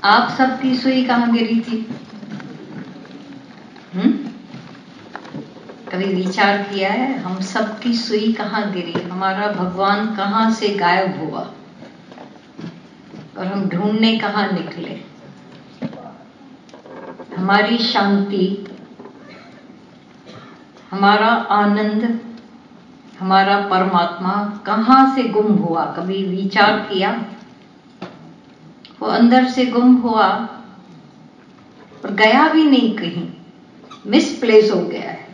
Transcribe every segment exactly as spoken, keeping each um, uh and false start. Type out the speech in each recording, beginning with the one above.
आप सबकी सुई कहाँ गिरी थी? हम्म कभी विचार किया है हम सबकी सुई कहाँ गिरी, हमारा भगवान कहाँ से गायब हुआ और हम ढूंढने कहाँ निकले? हमारी शांति, हमारा आनंद, हमारा परमात्मा कहाँ से गुम हुआ? कभी विचार किया? वो अंदर से गुम हुआ और गया भी नहीं कहीं, मिसप्लेस हो गया है।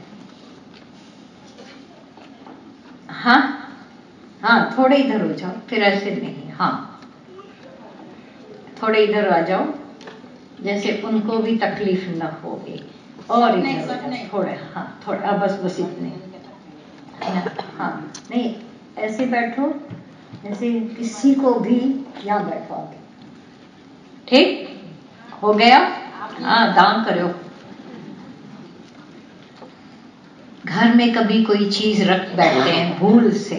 हाँ हाँ थोड़े इधर हो जाओ, फिर ऐसे नहीं। हाँ थोड़े इधर आ जाओ, जैसे उनको भी तकलीफ न होगी। और इधर थोड़े, हाँ थोड़ा, बस बस इतने। हाँ नहीं, ऐसे बैठो जैसे किसी को भी यहाँ बैठवाओगे। ठीक हो गया? हाँ दान करो। घर में कभी कोई चीज रख बैठते हैं भूल से,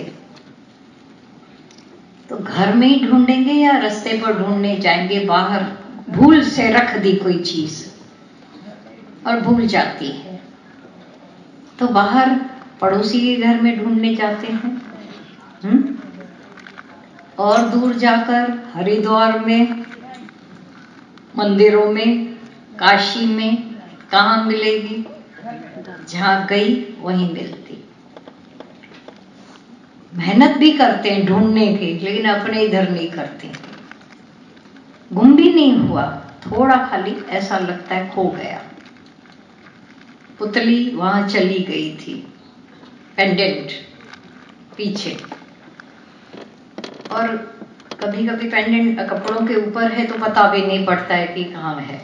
तो घर में ही ढूंढेंगे या रास्ते पर ढूंढने जाएंगे? बाहर भूल से रख दी कोई चीज और भूल जाती है, तो बाहर पड़ोसी के घर में ढूंढने जाते हैं। हम्म और दूर जाकर हरिद्वार में, मंदिरों में, काशी में कहाँ मिलेगी? जहां गई वहीं मिलती। मेहनत भी करते हैं ढूंढने की, लेकिन अपने इधर नहीं करते। गुम भी नहीं हुआ, थोड़ा खाली ऐसा लगता है खो गया। पुतली वहां चली गई थी, पेंडेंट पीछे। और कभी कभी पेंडेंट कपड़ों के ऊपर है तो पता भी नहीं पड़ता है कि कहाँ है।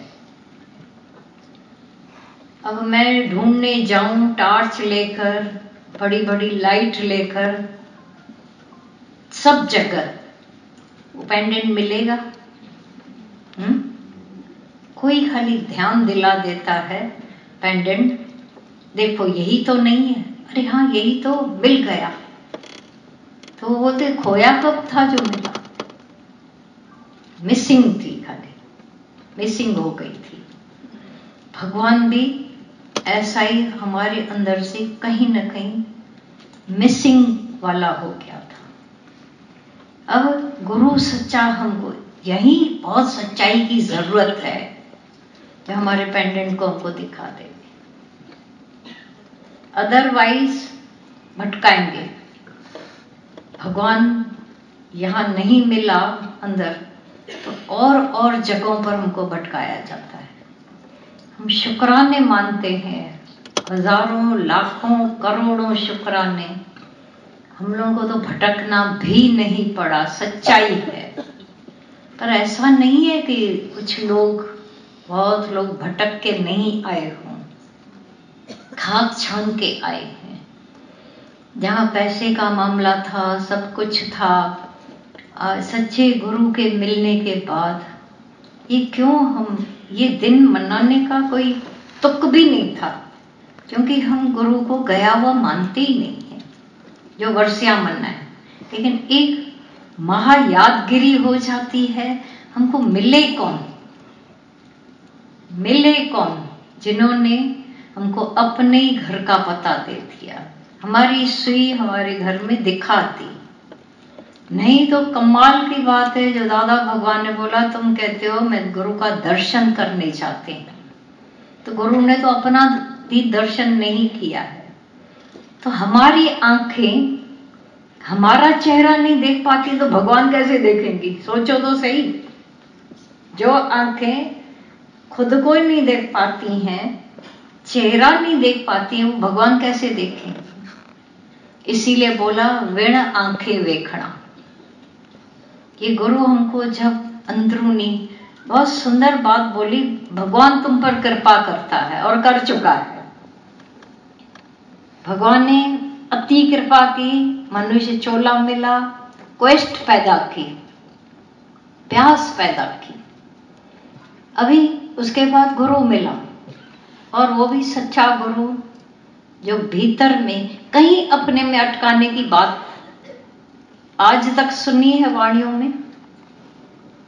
अब मैं ढूंढने जाऊं टॉर्च लेकर, बड़ी बड़ी लाइट लेकर, सब जगह वो पेंडेंट मिलेगा? हम्म कोई खाली ध्यान दिला देता है, पेंडेंट देखो यही तो नहीं है। अरे हाँ यही तो, मिल गया। तो वो बोलते खोया कब था जो मिला? मिसिंग थी, खाली मिसिंग हो गई थी। भगवान भी ऐसा ही हमारे अंदर से कहीं ना कहीं मिसिंग वाला हो गया था। अब गुरु सच्चा, हमको यही बहुत सच्चाई की जरूरत है जो हमारे पेंडेंट को हमको दिखा देंगे, अदरवाइज भटकाएंगे। भगवान यहां नहीं मिला अंदर, तो और और जगहों पर हमको भटकाया जाता है। हम शुक्राने मानते हैं, हजारों लाखों करोड़ों शुक्राने। हम लोगों को तो भटकना भी नहीं पड़ा, सच्चाई है। पर ऐसा नहीं है कि कुछ लोग, बहुत लोग भटक के नहीं आए हों, खाक छान के आए हैं। जहां पैसे का मामला था, सब कुछ था, सच्चे गुरु के मिलने के बाद ये क्यों, हम ये दिन मनाने का कोई तुक भी नहीं था, क्योंकि हम गुरु को गया हुआ मानते ही नहीं है जो वर्षियां मनाए। लेकिन एक महायादगिरी हो जाती है, हमको मिले कौन? मिले कौन जिन्होंने हमको अपने ही घर का पता दे दिया, हमारी सुई हमारे घर में दिखाती। नहीं तो कमाल की बात है जो दादा भगवान ने बोला, तुम कहते हो मैं गुरु का दर्शन करने चाहते हैं, तो गुरु ने तो अपना भी दर्शन नहीं किया है। तो हमारी आंखें हमारा चेहरा नहीं देख पाती तो भगवान कैसे देखेंगी? सोचो तो सही। जो आंखें खुद को ही नहीं देख पाती हैं, चेहरा नहीं देख पाती हैं, वो भगवान कैसे देखेंगे? इसीलिए बोला वेण आंखें वेखना। ये गुरु हमको जब अंदरूनी, बहुत सुंदर बात बोली, भगवान तुम पर कृपा करता है और कर चुका है। भगवान ने अति कृपा की, मनुष्य चोला मिला, क्वेस्ट पैदा की, प्यास पैदा की। अभी उसके बाद गुरु मिला, और वो भी सच्चा गुरु जो भीतर में कहीं अपने में अटकाने की बात आज तक सुनी है वाणियों में?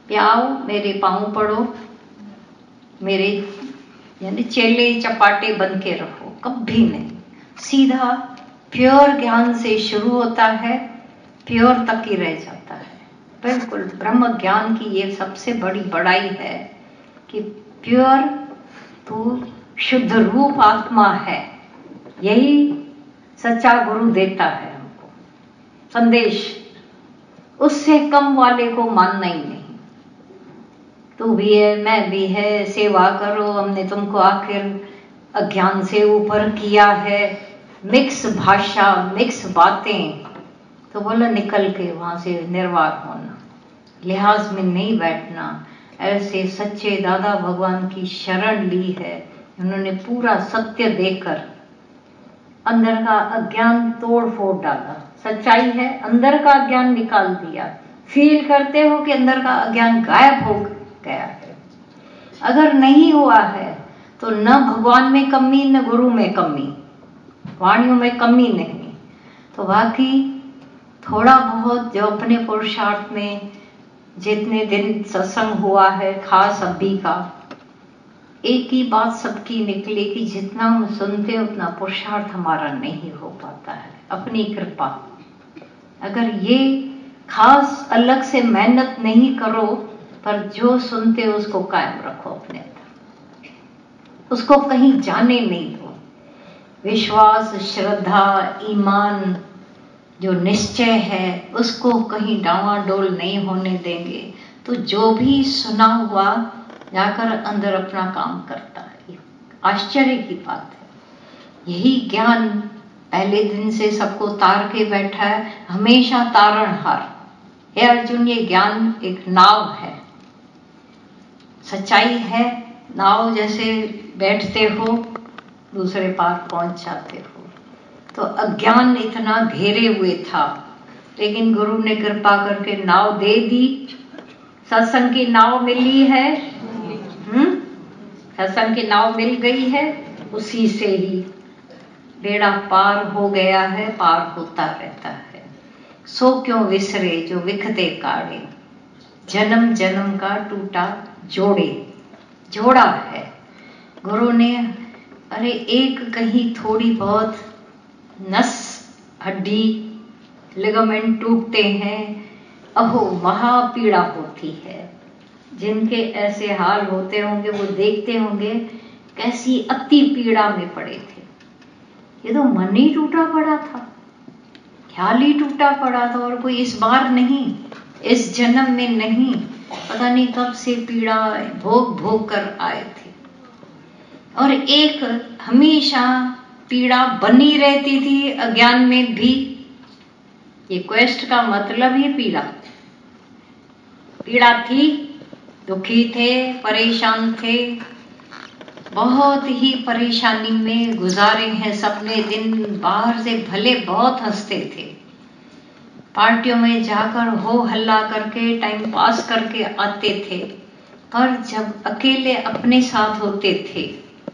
प्याओ, मेरे पाँव पड़ो, मेरे यानी चेले चपाटे बन के रहो, कभी नहीं। सीधा प्योर ज्ञान से शुरू होता है, प्योर तक ही रह जाता है। बिल्कुल ब्रह्म ज्ञान की ये सबसे बड़ी बड़ाई है कि प्योर तू शुद्ध रूप आत्मा है। यही सच्चा गुरु देता है हमको संदेश। उससे कम वाले को मानना ही नहीं। तू भी है, मैं भी है, सेवा करो, हमने तुमको आखिर अज्ञान से ऊपर किया है। मिक्स भाषा, मिक्स बातें, तो बोला निकल के वहां से निर्वाण होना, लिहाज में नहीं बैठना। ऐसे सच्चे दादा भगवान की शरण ली है, उन्होंने पूरा सत्य देकर अंदर का अज्ञान तोड़ फोड़ डाला। सच्चाई है, अंदर का अज्ञान निकाल दिया। फील करते हो कि अंदर का अज्ञान गायब हो गया है। अगर नहीं हुआ है तो न भगवान में कमी, न गुरु में कमी, वाणियों में कमी नहीं। तो बाकी थोड़ा बहुत जो अपने पुरुषार्थ में जितने दिन सत्संग हुआ है, खास अभी का, एक ही बात सबकी निकली कि जितना हम सुनते उतना पुरुषार्थ हमारा नहीं हो पाता है। अपनी कृपा, अगर ये खास अलग से मेहनत नहीं करो, पर जो सुनते हो उसको कायम रखो अपने अंदर, उसको कहीं जाने नहीं दो। विश्वास, श्रद्धा, ईमान, जो निश्चय है, उसको कहीं डावाडोल नहीं होने देंगे। तो जो भी सुना हुआ जाकर अंदर अपना काम करता है। आश्चर्य की बात है। यही ज्ञान पहले दिन से सबको तार के बैठा है, हमेशा तारणहार। हे अर्जुन, ये ज्ञान एक नाव है, सच्चाई है। नाव जैसे बैठते हो दूसरे पार पहुंच जाते हो। तो अज्ञान इतना घेरे हुए था, लेकिन गुरु ने कृपा करके नाव दे दी। सत्संग की नाव मिली है, हम्म सत्संग की नाव मिल गई है, उसी से ही बेड़ा पार हो गया है, पार होता रहता है। सो क्यों विसरे जो विखते काढ़े, जन्म जन्म का टूटा जोड़े। जोड़ा है गुरु ने। अरे एक कहीं थोड़ी बहुत नस, हड्डी, लिगामेंट टूटते हैं, अहो महापीड़ा होती है। जिनके ऐसे हाल होते होंगे वो देखते होंगे कैसी अति पीड़ा में पड़े थे। ये तो मन ही टूटा पड़ा था, ख्याल ही टूटा पड़ा था, और कोई इस बार नहीं, इस जन्म में नहीं, पता नहीं कब से पीड़ा भोग भोग कर आए थे। और एक हमेशा पीड़ा बनी रहती थी अज्ञान में भी। ये क्वेस्ट का मतलब ही पीड़ा पीड़ा थी। दुखी थे, परेशान थे, बहुत ही परेशानी में गुजारे हैं सपने दिन। बाहर से भले बहुत हंसते थे, पार्टियों में जाकर हो हल्ला करके टाइम पास करके आते थे, पर जब अकेले अपने साथ होते थे,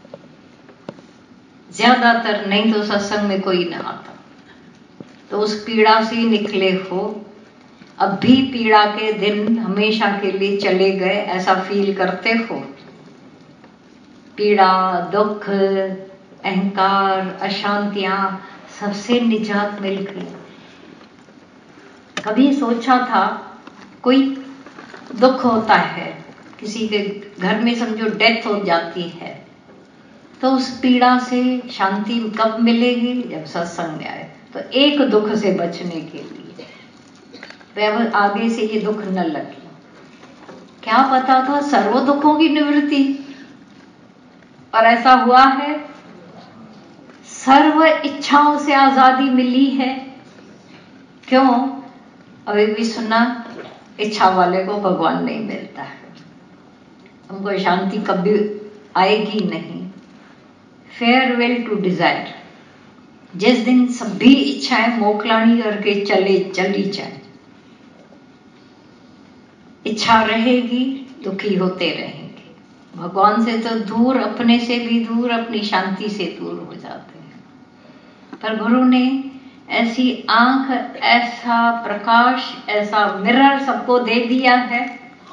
ज्यादातर नहीं तो सत्संग में कोई ना आता, तो उस पीड़ा से निकले हो। अब भी पीड़ा के दिन हमेशा के लिए चले गए, ऐसा फील करते हो? पीड़ा, दुख, अहंकार, अशांतियां, सबसे निजात मिल गई। कभी सोचा था कोई दुख होता है, किसी के घर में समझो डेथ हो जाती है, तो उस पीड़ा से शांति कब मिलेगी? जब सत्संग में आए। तो एक दुख से बचने के लिए आगे से ये दुख न लगे। क्या पता था सर्व दुखों की निवृत्ति, और ऐसा हुआ है। सर्व इच्छाओं से आजादी मिली है। क्यों? अभी भी सुना, इच्छा वाले को भगवान नहीं मिलता है, हमको शांति कभी आएगी नहीं। Farewell to desire. जिस दिन सभी इच्छाएं मोकलानी करके चले चली जाए, इच्छा रहेगी, दुखी होते रहेंगे। भगवान से तो दूर, अपने से भी दूर, अपनी शांति से दूर हो जाते हैं। पर गुरु ने ऐसी आंख, ऐसा प्रकाश, ऐसा मिरर सबको दे दिया है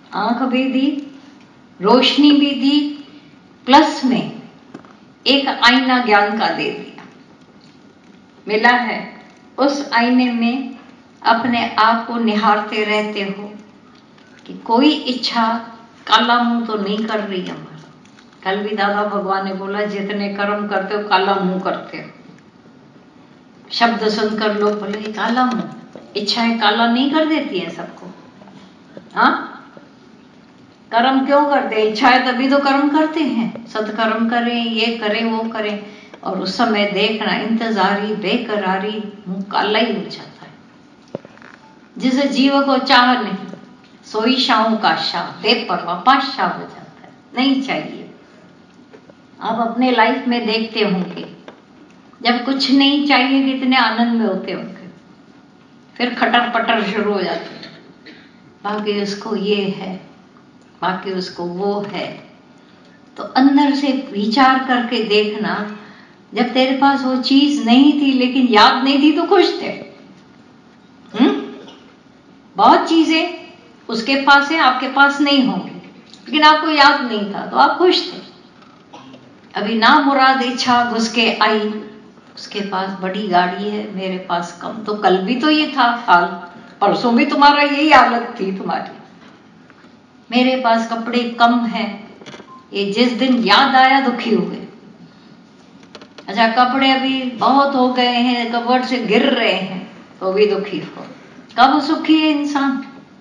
आंख भी दी, रोशनी भी दी, प्लस में एक आईना ज्ञान का दे दिया। मिला है, उस आईने में अपने आप को निहारते रहते हो कि कोई इच्छा काला मुंह तो नहीं कर रही हमारा। कल भी दादा भगवान ने बोला, जितने कर्म करते हो काला मुंह करते हो। शब्द सुनकर लोग बोले काला मुंह, इच्छाएं काला नहीं कर देती हैं सबको? हाँ, कर्म क्यों करते? इच्छाएं तभी तो कर्म करते हैं। सत्कर्म करें, ये करें, वो करें, और उस समय देखना इंतजारी, बेकरारी, मुंह काला ही हो जाता है। जिसे जीव को चाह नहीं, सोई शाहों का शाह, बेपरवाह पाशाह हो जाता है। नहीं चाहिए। आप अपने लाइफ में देखते होंगे, जब कुछ नहीं चाहिए कितने आनंद में होते होंगे, फिर खटर पटर शुरू हो जाते हैं। बाकी उसको ये है, बाकी उसको वो है। तो अंदर से विचार करके देखना, जब तेरे पास वो चीज नहीं थी, लेकिन याद नहीं थी, तो खुश थे। हम्म बहुत चीजें उसके पास है, आपके पास नहीं होंगी, लेकिन आपको याद नहीं था तो आप खुश थे। अभी ना मुराद इच्छा घुस के आई, उसके पास बड़ी गाड़ी है, मेरे पास कम। तो कल भी तो ये था हाल, परसों भी तुम्हारा यही हालत थी तुम्हारी। मेरे पास कपड़े कम हैं, ये जिस दिन याद आया दुखी हुए। अच्छा, कपड़े अभी बहुत हो गए हैं, कपड़ से गिर रहे हैं, तो भी दुखी हो। कब सुखी है इंसान?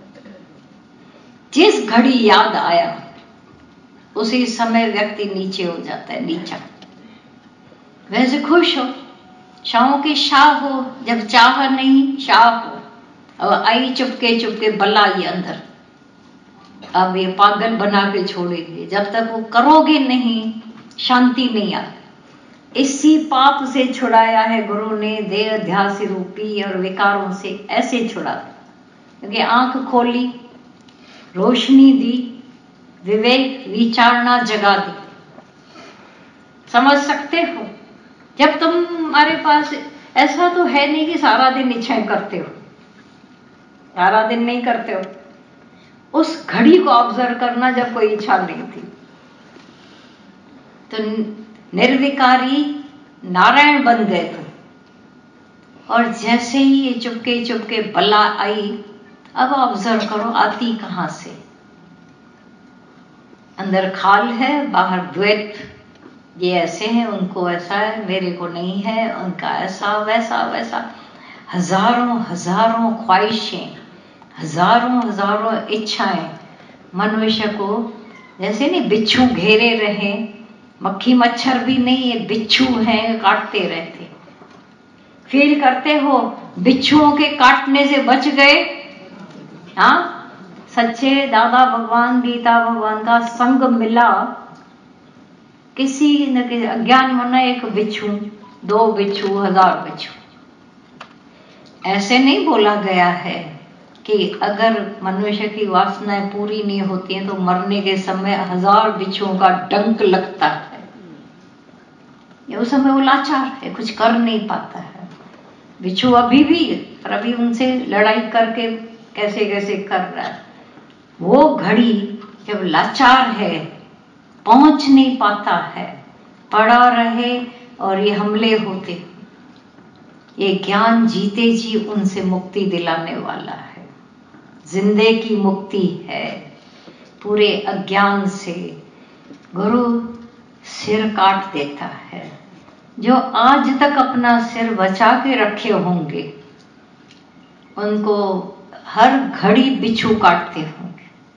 जिस घड़ी याद आया उसी समय व्यक्ति नीचे हो जाता है, नीचा। वैसे खुश हो, शाहों के शाह हो, जब चाह नहीं शाह हो। अब आई चुपके चुपके बला ये अंदर, अब ये पागल बना के छोड़ेंगे। जब तक वो करोगे नहीं, शांति नहीं आती। इसी पाप से छुड़ाया है गुरु ने, देह ध्यास रूपी, और विकारों से ऐसे छुड़ा। क्योंकि आंख खोली, रोशनी दी, विवेक विचारना जगा दी। समझ सकते हो? जब तुम्हारे पास ऐसा तो है नहीं कि सारा दिन इच्छाएं करते हो, सारा दिन नहीं करते हो। उस घड़ी को ऑब्जर्व करना जब कोई इच्छा नहीं थी। तो निर्विकारी नारायण बन गए तुम। और जैसे ही ये चुपके चुपके बला आई, अब ऑब्जर्व करो आती कहां से। अंदर खाल है, बाहर द्वैत। ये ऐसे हैं, उनको ऐसा है, मेरे को नहीं है, उनका ऐसा वैसा वैसा। हजारों हजारों ख्वाहिशें, हजारों हजारों इच्छाएं मनुष्य को जैसे नहीं बिच्छू घेरे रहे। मक्खी मच्छर भी नहीं, ये बिच्छू हैं, काटते रहते। फील करते हो बिच्छुओं के काटने से बच गए? हाँ, सच्चे दादा भगवान, गीता भगवान का संग मिला। किसी न किसी अज्ञान होना, एक बिच्छू, दो बिच्छू, हजार बिच्छू। ऐसे नहीं बोला गया है कि अगर मनुष्य की वासनाएं पूरी नहीं होती हैं तो मरने के समय हजार बिच्छुओं का डंक लगता है। ये उस समय वो लाचार है, कुछ कर नहीं पाता है। बिच्छू अभी भी, पर अभी उनसे लड़ाई करके कैसे कैसे कर रहा है। वो घड़ी जब लाचार है, पहुंच नहीं पाता है, पड़ा रहे और ये हमले होते, ये ज्ञान जीते जी उनसे मुक्ति दिलाने वाला है। जिंदे की मुक्ति है पूरे अज्ञान से। गुरु सिर काट देता है। जो आज तक अपना सिर बचा के रखे होंगे, उनको हर घड़ी बिच्छू काटते होंगे।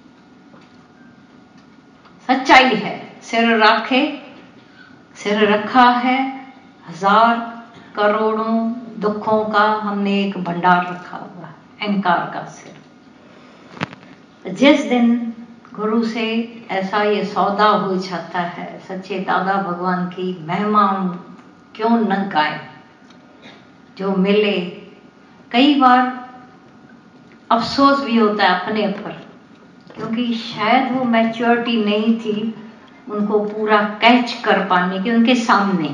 सच्चाई है। सिर रखे, सिर रखा है, हजार करोड़ों दुखों का हमने एक भंडार रखा हुआ है, अहंकार का सिर। जिस दिन गुरु से ऐसा ये सौदा हो जाता है, सच्चे दादा भगवान की महिमा क्यों न गाए। जो मिले, कई बार अफसोस भी होता है अपने पर, क्योंकि शायद वो मैच्योरिटी नहीं थी उनको पूरा कैच कर पाने की उनके सामने।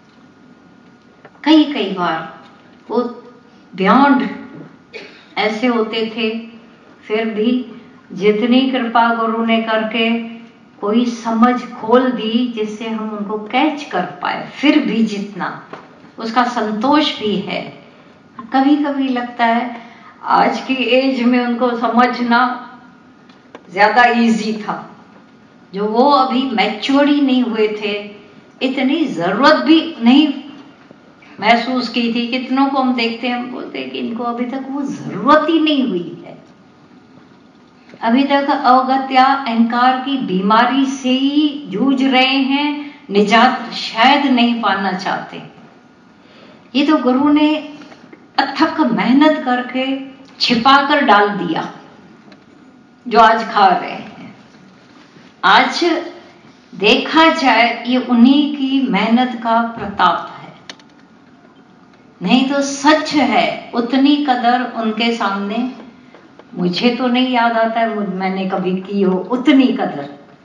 कई कई बार वो बियॉन्ड ऐसे होते थे, फिर भी जितनी कृपा गुरु ने करके कोई समझ खोल दी जिससे हम उनको कैच कर पाए, फिर भी जितना उसका संतोष भी है। कभी कभी लगता है आज की एज में उनको समझना ज्यादा इजी था, जो वो अभी मैच्योर ही नहीं हुए थे, इतनी जरूरत भी नहीं महसूस की थी। कितनों को हम देखते हैं, हम बोलते हैं कि इनको अभी तक वो जरूरत ही नहीं हुई है, अभी तक अवगत या अहंकार की बीमारी से ही जूझ रहे हैं, निजात शायद नहीं पाना चाहते। ये तो गुरु ने अथक मेहनत करके छिपा कर डाल दिया, जो आज खा रहे हैं। आज देखा जाए ये उन्हीं की मेहनत का प्रताप है, नहीं तो सच है उतनी कदर उनके सामने मुझे तो नहीं याद आता है मैंने कभी की हो उतनी कदर।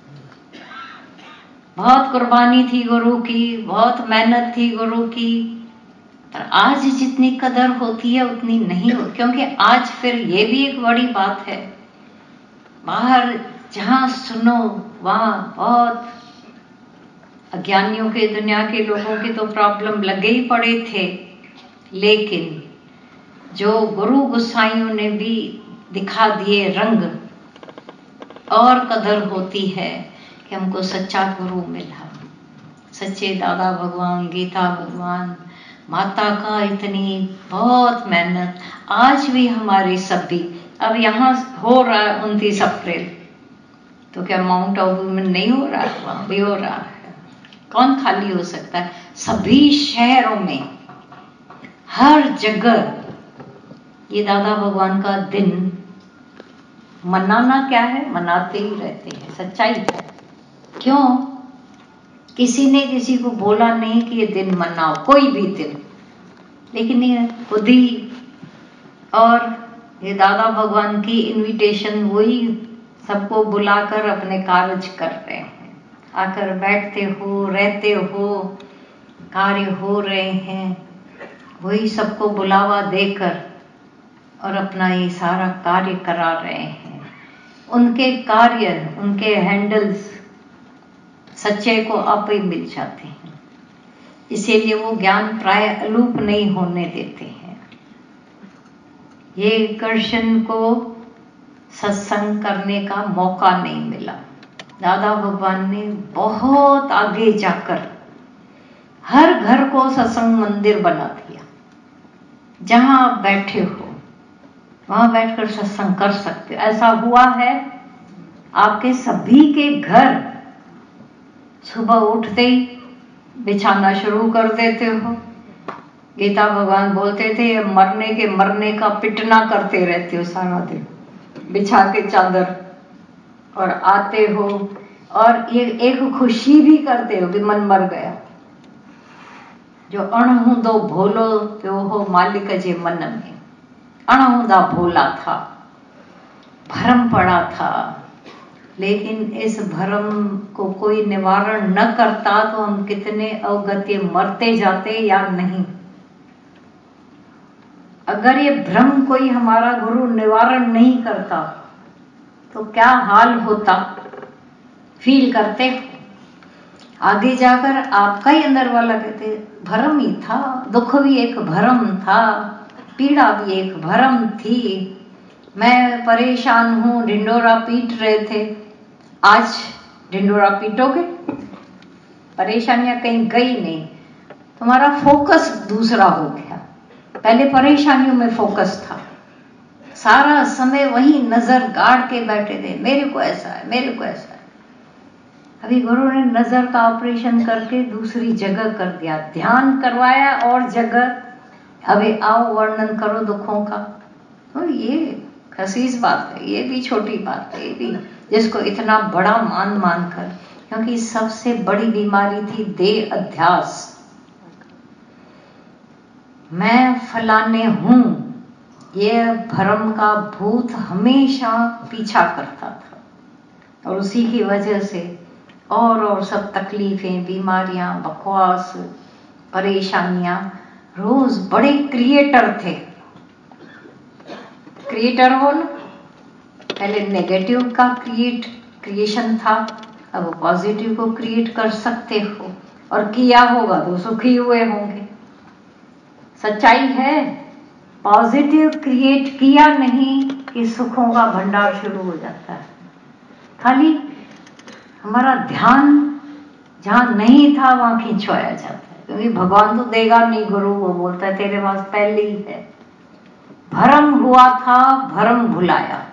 बहुत कुर्बानी थी गुरु की, बहुत मेहनत थी गुरु की, पर आज जितनी कदर होती है उतनी नहीं हो, क्योंकि आज फिर ये भी एक बड़ी बात है, बाहर जहां सुनो वहां बहुत अज्ञानियों के, दुनिया के लोगों के तो प्रॉब्लम लगे ही पड़े थे, लेकिन जो गुरु गोसाइयों ने भी दिखा दिए रंग, और कदर होती है कि हमको सच्चा गुरु मिला, सच्चे दादा भगवान, गीता भगवान, माता का इतनी बहुत मेहनत। आज भी हमारे सभी, अब यहाँ हो रहा है उनतीस अप्रैल, तो क्या माउंट आबू में नहीं हो रहा है? वहां भी हो रहा है। कौन खाली हो सकता है? सभी शहरों में, हर जगह ये दादा भगवान का दिन मनाना क्या है, मनाते ही रहते हैं, सच्चाई है। क्यों? किसी ने किसी को बोला नहीं कि ये दिन मनाओ, कोई भी दिन, लेकिन ये खुद ही, और ये दादा भगवान की इनविटेशन वही सबको बुलाकर अपने कार्य कर रहे हैं। आकर बैठते हो, रहते हो, कार्य हो रहे हैं, वही सबको बुलावा देकर और अपना ये सारा कार्य करा रहे हैं। उनके कार्य, उनके हैंडल्स सच्चे को आप ही मिल जाते हैं, इसीलिए वो ज्ञान प्राय अलूप नहीं होने देते हैं। ये कृष्ण को सत्संग करने का मौका नहीं मिला, दादा भगवान ने बहुत आगे जाकर हर घर को सत्संग मंदिर बना दिया। जहां आप बैठे हो वहां बैठकर सत्संग कर सकते हो। ऐसा हुआ है आपके सभी के घर, सुबह उठते ही बिछाना शुरू कर देते हो। गीता भगवान बोलते थे मरने के मरने का पिटना करते रहते हो सारा दिन, बिछा के चादर, और आते हो और ये एक खुशी भी करते हो कि मन मर गया। जो अणहुदो भोलो त्यो हो मालिक जे मन में, अणहुदा भोला था, भरम पड़ा था, लेकिन इस भरम को कोई निवारण न करता तो हम कितने अवगत्य मरते जाते या नहीं। अगर ये भ्रम कोई हमारा गुरु निवारण नहीं करता तो क्या हाल होता, फील करते। आगे जाकर आपका ही अंदर वाला कहते भरम ही था, दुख भी एक भरम था, पीड़ा भी एक भरम थी, मैं परेशान हूं, ढिंडोरा पीट रहे थे, आज ढिंडोरा पीटोगे? परेशानियां कहीं गई नहीं, तुम्हारा फोकस दूसरा हो गया। पहले परेशानियों में फोकस था, सारा समय वही नजर गाड़ के बैठे थे, मेरे को ऐसा है, मेरे को ऐसा है। अभी गुरु ने नजर का ऑपरेशन करके दूसरी जगह कर दिया, ध्यान करवाया और जगह, अभी आओ वर्णन करो दुखों का। तो ये खसीस बात है, ये भी छोटी बात है, ये भी जिसको इतना बड़ा मान मान कर, क्योंकि सबसे बड़ी बीमारी थी देह अध्यास। मैं फलाने हूं, ये भ्रम का भूत हमेशा पीछा करता था, और उसी की वजह से और और सब तकलीफें, बीमारियां, बकवास, परेशानियां, रोज बड़े क्रिएटर थे। क्रिएटर हो ना, पहले नेगेटिव का क्रिएट क्रिएशन था, अब पॉजिटिव को क्रिएट कर सकते हो, और किया होगा तो सुखी हुए होंगे। सच्चाई है, पॉजिटिव क्रिएट किया नहीं कि सुखों का भंडार शुरू हो जाता है। खाली हमारा ध्यान जहां नहीं था वहां खिंचवाया जाता है, क्योंकि भगवान तो देगा नहीं, गुरु वो बोलता है तेरे पास पहले ही है। भरम हुआ था, भरम भुलाया।